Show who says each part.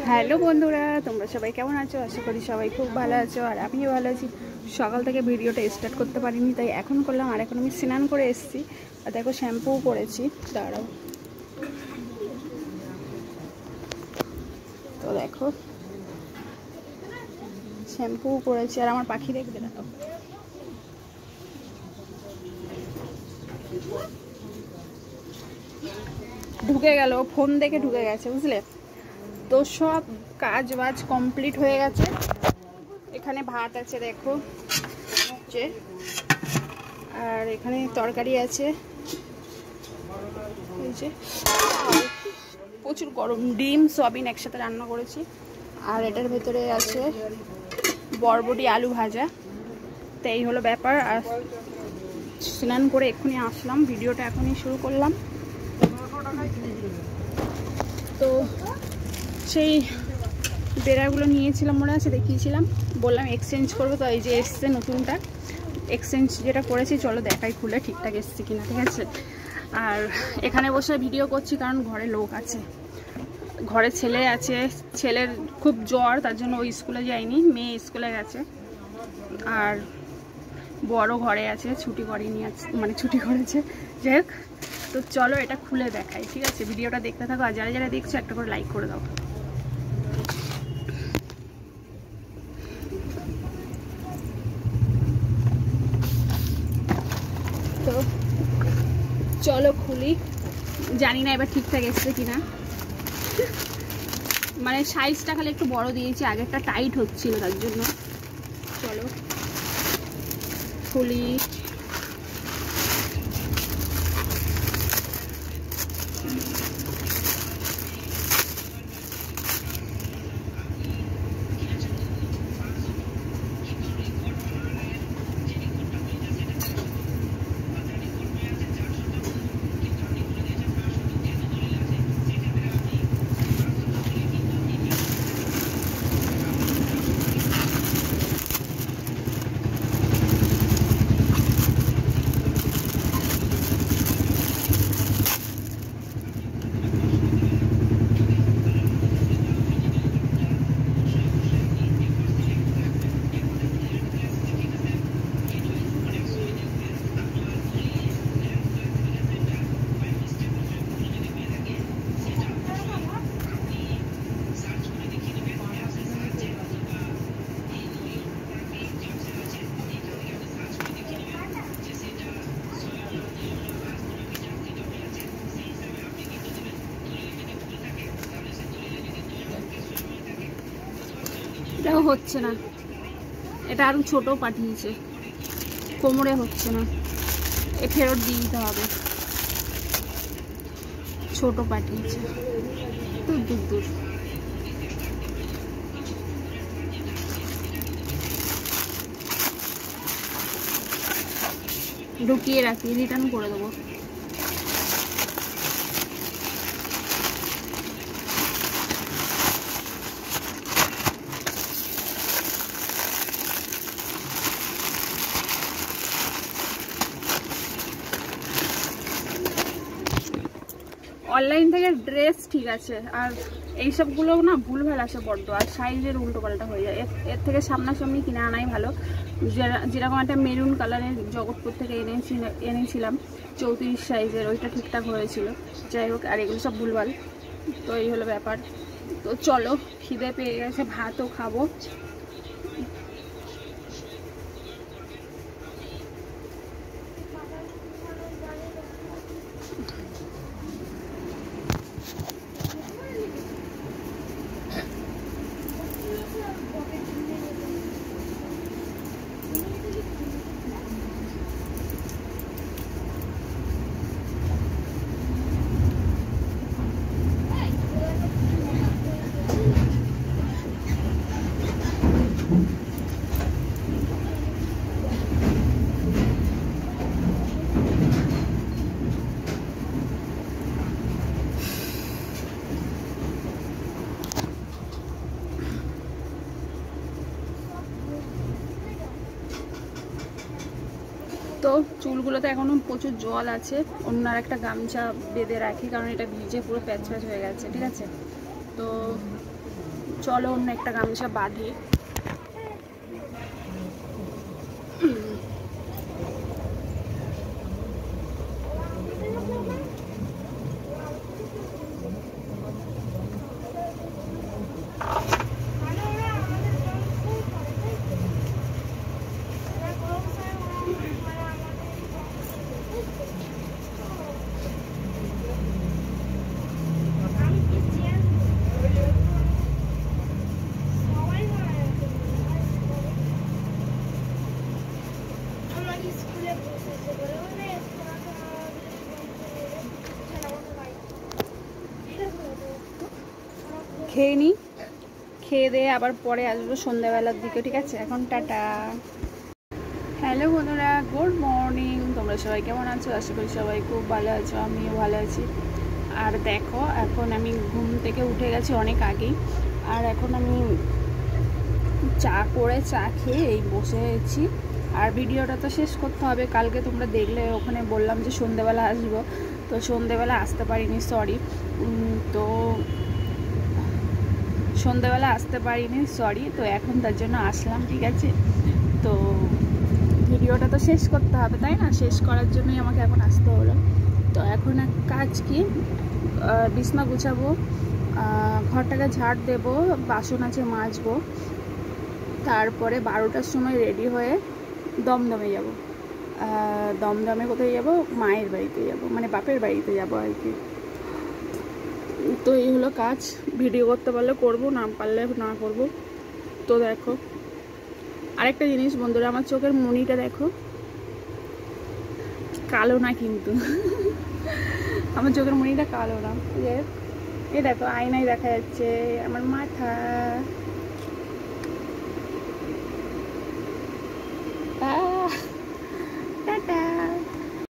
Speaker 1: Hello বন্ধুরা, তোমরা সবাই কেমন আছো? আশা করি সবাই খুব ভালো আছো, আর আমিও ভালো আছি। সকাল থেকে ভিডিওটা স্টার্ট করতে পারিনি, তাই এখন করলাম। আর এখন আমি স্নান করে এসেছি, আর দেখো শ্যাম্পুও করেছি। দাঁড়াও, তো দেখো শ্যাম্পুও করেছি। আর আমার পাখি দেখবে, দেখো ঢুকে গেল, ফোন দেখে ঢুকে গেছে, বুঝলে তো। সব কাজ বাজ কমপ্লিট হয়ে গেছে। এখানে ভাত আছে দেখো, আর এখানে তরকারি আছে, এই যে প্রচুর গরম, ডিম সয়াবিন একসাথে রান্না করেছি। আর এটার ভেতরে আছে বরবটি আলু ভাজা। তো এই হলো ব্যাপার। আর স্নান করে এক্ষুনি আসলাম, ভিডিওটা এখনই শুরু করলাম। তো সেই বেড়াগুলো নিয়েছিলাম, মনে আছে দেখিয়েছিলাম, বললাম এক্সচেঞ্জ করবো। তো এই যে এসছে নতুনটা, এক্সচেঞ্জ যেটা করেছি, চলো দেখাই খুলে ঠিকঠাক এসছে কিনা, ঠিক আছে। আর এখানে বসে ভিডিও করছি কারণ ঘরে লোক আছে, ঘরে ছেলে আছে। ছেলের খুব জ্বর, তার জন্য ওই স্কুলে যায়নি, মেয়ে স্কুলে গেছে। আর বড় ঘরে আছে, ছুটি করেনি, মানে ছুটি করেছে। যাই হোক, তো চলো এটা খুলে দেখাই, ঠিক আছে। ভিডিওটা দেখতে থাকো, আর যারা যারা দেখছো একটা করে লাইক করে দাও। তো চলো খুলি, জানি না এবার ঠিকঠাক এসছে কিনা। মানে সাইজটা খালি একটু বড় দিয়েছি, আগেরটা টাইট হচ্ছিল, তার জন্য। চলো খুলি। এটাও হচ্ছে না, এটা আরো ছোট পাঠিয়েছে, কোমরে হচ্ছে না, এ ফেরত দিয়ে দিতে হবে, ছোট পাঠিয়েছে। দূর দূর দূর, ঢুকিয়ে রাখি, রিটার্ন করে দেবো। অনলাইন থেকে ড্রেস ঠিক আছে, আর এইসবগুলো না ভুলভাল আসে বড্ড, আর সাইজের উল্টো পাল্টা হয়ে যায়। এর থেকে সামনাসামনি কিনে আনাই ভালো। যেরকম একটা মেরুন কালারের জগৎপুর থেকে এনেছিলাম 34 সাইজের, ওইটা ঠিকঠাক হয়েছিল। যাই হোক, আর এগুলো সব ভুলভাল। তো এই হলো ব্যাপার। তো চলো, খিদে পেয়ে গেছে, ভাতও খাবো। তো চুলগুলোতে এখনো প্রচুর জল আছে, অন্য আর একটা গামছা বেঁধে রাখি, কারণ এটা ভিজে পুরো প্যাচ প্যাচ হয়ে গেছে, ঠিক আছে। তো চলো অন্য একটা গামছা বাঁধি। খেয়ে নিই, খেয়ে দিয়ে আবার পরে আসবো সন্ধ্যাবেলার দিকে, ঠিক আছে? এখন টাটা। হ্যালো বন্ধুরা, গুড মর্নিং। তোমরা সবাই কেমন আছো? আশা করি সবাই খুব ভালো আছো, আমিও ভালো আছি। আর দেখো এখন আমি ঘুম থেকে উঠে গেছি অনেক আগেই, আর এখন আমি চা করে চা খেয়ে এই বসেছি। আর ভিডিওটা তো শেষ করতে হবে, কালকে তোমরা দেখলে ওখানে বললাম যে সন্ধ্যেবেলা আসবো, তো সন্ধ্যেবেলা আসতে পারিনি, সরি। তো সন্ধ্যাবেলা আসতে পারিনি, সরি। তো এখন তার জন্য আসলাম, ঠিক আছে? তো ভিডিওটা তো শেষ করতে হবে, তাই না? শেষ করার জন্যই আমাকে এখন আসতে হলো। তো এখন এক কাজ কি, বিছনা গুছাবো, ঘরটাকে ঝাড় দেবো, বাসন আছে মাজবো, তারপরে 12টার সময় রেডি হয়ে দমদমে যাব। দমদমে কোথায় যাব? মায়ের বাড়িতে যাব, মানে বাপের বাড়িতে যাব আর কি। তো এই হলো কাজ, ভিডিও করতে পারলে করব, না পারলে না করব। তো দেখো আরেকটা জিনিস বন্ধুরা, আমার চোখের মণিটা দেখো, কালো না কিন্তু আমার চোখের মণিটা কালো না, এই দেখো আয়নায় দেখা যাচ্ছে আমার মাথা।